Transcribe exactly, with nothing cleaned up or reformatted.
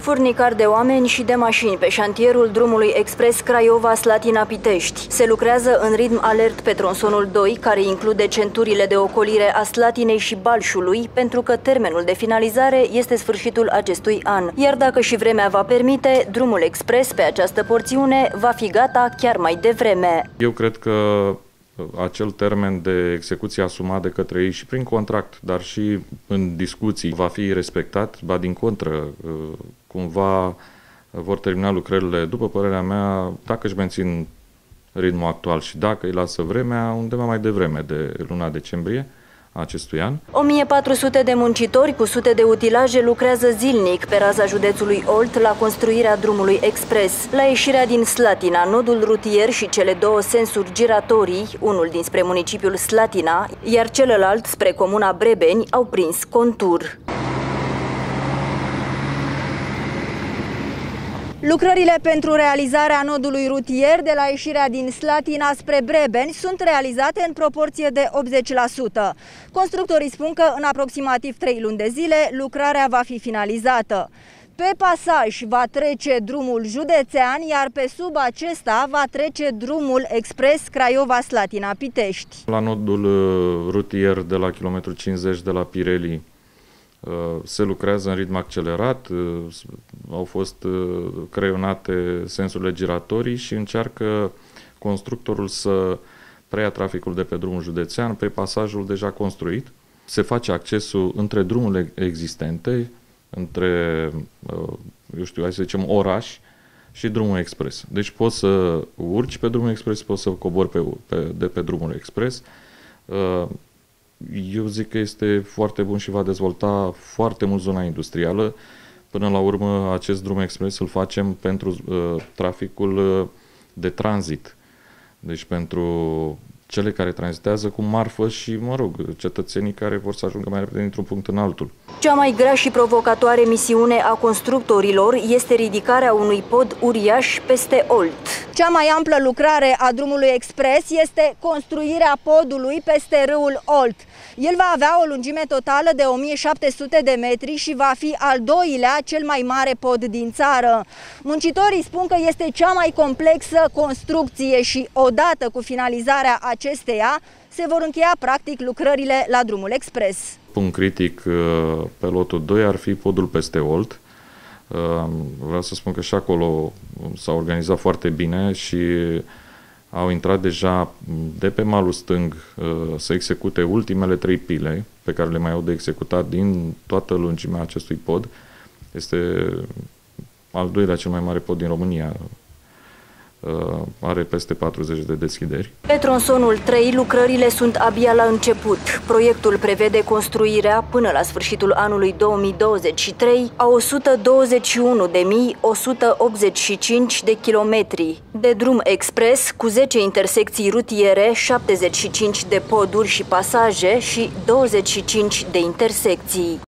Furnicar de oameni și de mașini pe șantierul drumului expres Craiova-Slatina-Pitești. Se lucrează în ritm alert pe tronsonul doi, care include centurile de ocolire a Slatinei și Balșului, pentru că termenul de finalizare este sfârșitul acestui an. Iar dacă și vremea va permite, drumul expres pe această porțiune va fi gata chiar mai devreme. Eu cred că acel termen de execuție asumat de către ei și prin contract, dar și în discuții, va fi respectat, ba din contră, cumva vor termina lucrările, după părerea mea, dacă își mențin ritmul actual și dacă îi lasă vremea, undeva mai devreme de luna decembrie acestui an. o mie patru sute de muncitori cu sute de utilaje lucrează zilnic pe raza județului Olt la construirea drumului expres. La ieșirea din Slatina, nodul rutier și cele două sensuri giratorii, unul dinspre municipiul Slatina, iar celălalt spre comuna Brebeni, au prins contur. Lucrările pentru realizarea nodului rutier de la ieșirea din Slatina spre Brebeni sunt realizate în proporție de optzeci la sută. Constructorii spun că în aproximativ trei luni de zile lucrarea va fi finalizată. Pe pasaj va trece drumul județean, iar pe sub acesta va trece drumul expres Craiova-Slatina-Pitești. La nodul rutier de la kilometrul cincizeci de la Pirelli se lucrează în ritm accelerat, au fost creionate sensurile giratorii și încearcă constructorul să preia traficul de pe drumul județean pe pasajul deja construit. Se face accesul între drumurile existente, între, eu știu, hai să zicem, oraș și drumul expres. Deci poți să urci pe drumul expres, poți să cobori pe, pe, de pe drumul expres. Eu zic că este foarte bun și va dezvolta foarte mult zona industrială. Până la urmă, acest drum expres îl facem pentru uh, traficul uh, de tranzit. Deci pentru cele care tranzitează cu marfă și, mă rog, cetățenii care vor să ajungă mai repede dintr-un punct în altul. Cea mai grea și provocatoare misiune a constructorilor este ridicarea unui pod uriaș peste Olt. Cea mai amplă lucrare a drumului expres este construirea podului peste râul Olt. El va avea o lungime totală de o mie șapte sute de metri și va fi al doilea cel mai mare pod din țară. Muncitorii spun că este cea mai complexă construcție și odată cu finalizarea acesteia se vor încheia practic lucrările la drumul expres. Punct critic pe lotul doi ar fi podul peste Olt. Vreau să spun că și acolo s-a organizat foarte bine și au intrat deja de pe malul stâng să execute ultimele trei pile pe care le mai au de executat din toată lungimea acestui pod. Este al doilea cel mai mare pod din România. Are peste patruzeci de deschideri. Pe tronsonul trei, lucrările sunt abia la început. Proiectul prevede construirea până la sfârșitul anului două mii douăzeci și trei a o sută douăzeci și unu de mii o sută optzeci și cinci de kilometri de drum expres cu zece intersecții rutiere, șaptezeci și cinci de poduri și pasaje și douăzeci și cinci de intersecții.